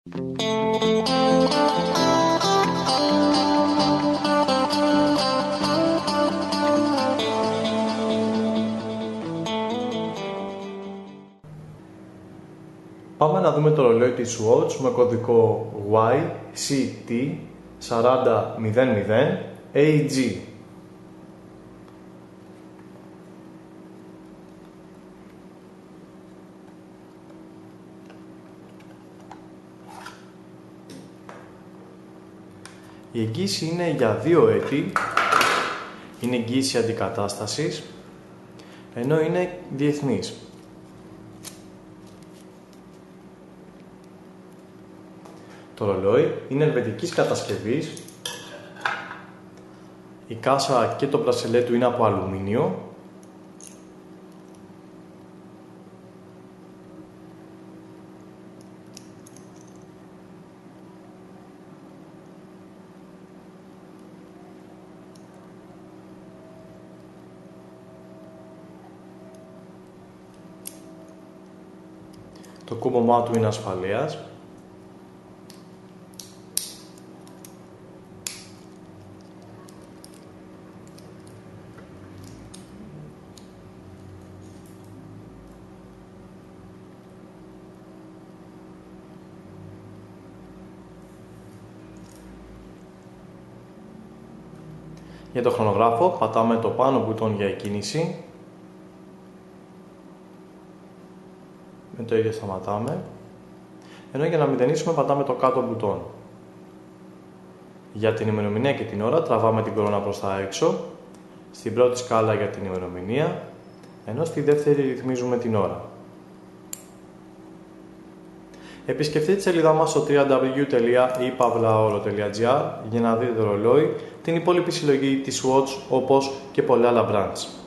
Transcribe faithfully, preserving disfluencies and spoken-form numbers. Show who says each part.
Speaker 1: Πάμε να δούμε το ρολόι της Swatch με κωδικό γουάι σι τι τέσσερα μηδέν μηδέν έι τζι. Η εγγύηση είναι για δύο έτη, είναι εγγύηση αντικατάστασης, ενώ είναι διεθνής. Το ρολόι είναι ελβετικής κατασκευής, η κάσα και το μπρασελέ του είναι από αλουμίνιο. Το κούμπομά του είναι ασφαλείας. Για το χρονογράφο πατάμε το πάνω μπουτόν για εκκίνηση. Με το ίδιο σταματάμε. Ενώ για να μηδενίσουμε πατάμε το κάτω μπουτόν. Για την ημερομηνία και την ώρα τραβάμε την κορώνα προς τα έξω. Στην πρώτη σκάλα για την ημερομηνία, ενώ στη δεύτερη ρυθμίζουμε την ώρα. Επισκεφτείτε τη σελίδα μας στο double-u double-u double-u τελεία i pavlaoro τελεία gr για να δείτε το ρολόι, την υπόλοιπη συλλογή της Swatch όπως και πολλά άλλα brands.